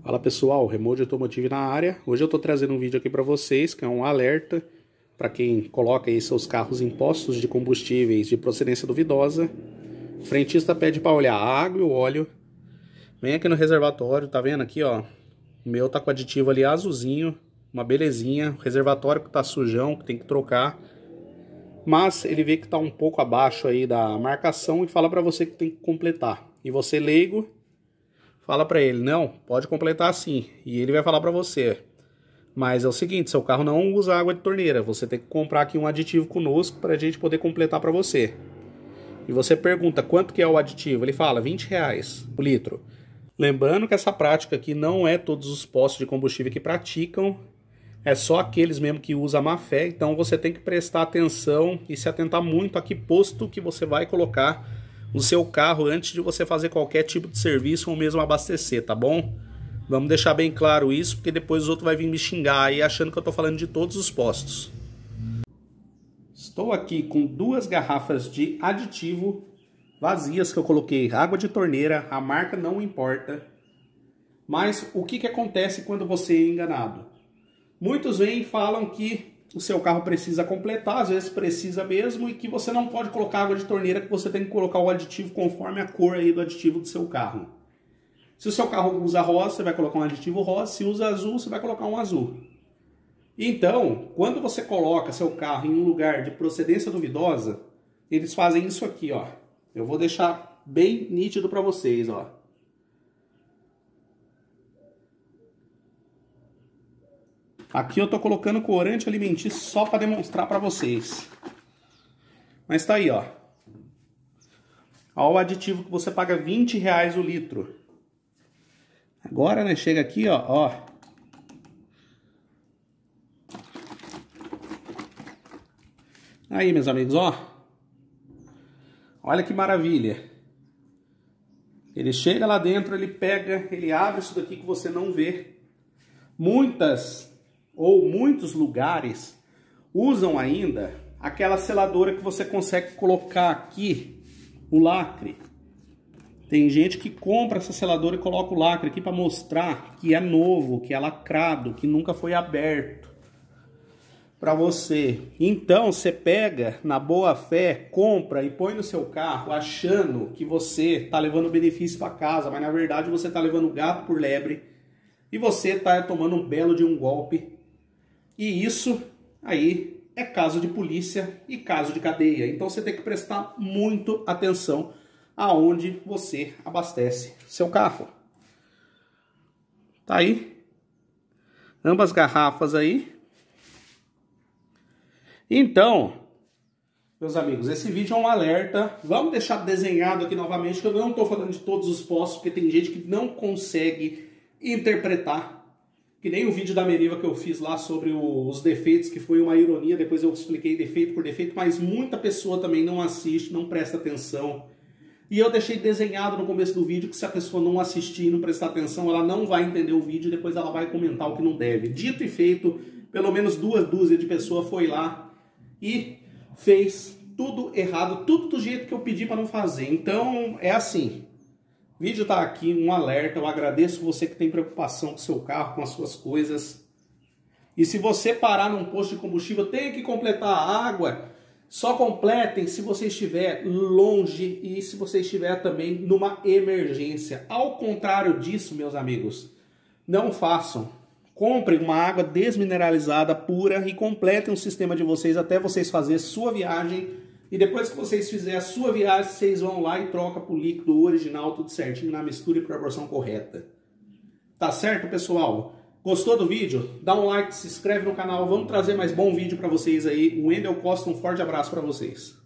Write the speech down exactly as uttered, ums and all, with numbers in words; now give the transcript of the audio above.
Fala pessoal, Remote Automotive na área. Hoje eu estou trazendo um vídeo aqui para vocês, que é um alerta para quem coloca aí seus carros em postos de combustíveis de procedência duvidosa. O frentista pede para olhar a água e o óleo. Vem aqui no reservatório, tá vendo aqui, ó? O meu tá com aditivo ali azulzinho, uma belezinha. O reservatório que tá sujão, que tem que trocar. Mas ele vê que tá um pouco abaixo aí da marcação e fala para você que tem que completar. E você, leigo, fala para ele, não, pode completar assim. E ele vai falar para você, mas é o seguinte, seu carro não usa água de torneira, você tem que comprar aqui um aditivo conosco para a gente poder completar para você. E você pergunta, quanto que é o aditivo? Ele fala, vinte reais o litro. Lembrando que essa prática aqui não é todos os postos de combustível que praticam, é só aqueles mesmo que usam a má fé, então você tem que prestar atenção e se atentar muito a que posto que você vai colocar o seu carro antes de você fazer qualquer tipo de serviço ou mesmo abastecer, tá bom? Vamos deixar bem claro isso, porque depois os outros vão vir me xingar aí achando que eu tô falando de todos os postos. Estou aqui com duas garrafas de aditivo vazias que eu coloquei água de torneira, a marca não importa. Mas o que que acontece quando você é enganado? Muitos vêm e falam que o seu carro precisa completar, às vezes precisa mesmo, e que você não pode colocar água de torneira, que você tem que colocar o aditivo conforme a cor aí do aditivo do seu carro. Se o seu carro usa rosa, você vai colocar um aditivo rosa, se usa azul, você vai colocar um azul. Então, quando você coloca seu carro em um lugar de procedência duvidosa, eles fazem isso aqui, ó. Eu vou deixar bem nítido para vocês, ó. Aqui eu tô colocando corante alimentício só para demonstrar para vocês. Mas tá aí, ó. Ó o aditivo que você paga vinte reais o litro. Agora, né, chega aqui, ó, ó. Aí, meus amigos, ó. Olha que maravilha. Ele chega lá dentro, ele pega, ele abre isso daqui que você não vê. Muitas ou muitos lugares usam ainda aquela seladora que você consegue colocar aqui o lacre. Tem gente que compra essa seladora e coloca o lacre aqui para mostrar que é novo, que é lacrado, que nunca foi aberto para você. Então você pega na boa fé, compra e põe no seu carro achando que você tá levando benefício para casa, mas na verdade você tá levando gato por lebre e você tá tomando um belo de um golpe. E isso aí é caso de polícia e caso de cadeia. Então você tem que prestar muito atenção aonde você abastece seu carro. Tá aí. Ambas garrafas aí. Então, meus amigos, esse vídeo é um alerta. Vamos deixar desenhado aqui novamente, que eu não estou falando de todos os postos, porque tem gente que não consegue interpretar. Que nem o vídeo da Meriva que eu fiz lá sobre o, os defeitos, que foi uma ironia, depois eu expliquei defeito por defeito, mas muita pessoa também não assiste, não presta atenção. E eu deixei desenhado no começo do vídeo que se a pessoa não assistir e não prestar atenção, ela não vai entender o vídeo e depois ela vai comentar o que não deve. Dito e feito, pelo menos duas dúzias de pessoas foi lá e fez tudo errado, tudo do jeito que eu pedi para não fazer. Então, é assim. O vídeo tá aqui, um alerta, eu agradeço você que tem preocupação com o seu carro, com as suas coisas. E se você parar num posto de combustível, tem que completar a água, só completem se você estiver longe e se você estiver também numa emergência. Ao contrário disso, meus amigos, não façam. Comprem uma água desmineralizada, pura e completem o sistema de vocês até vocês fazerem sua viagem. E depois que vocês fizerem a sua viagem, vocês vão lá e trocam pro líquido original, tudo certinho, na mistura e proporção correta. Tá certo, pessoal? Gostou do vídeo? Dá um like, se inscreve no canal, vamos trazer mais bom vídeo para vocês aí. O Wendel Costa, um forte abraço para vocês.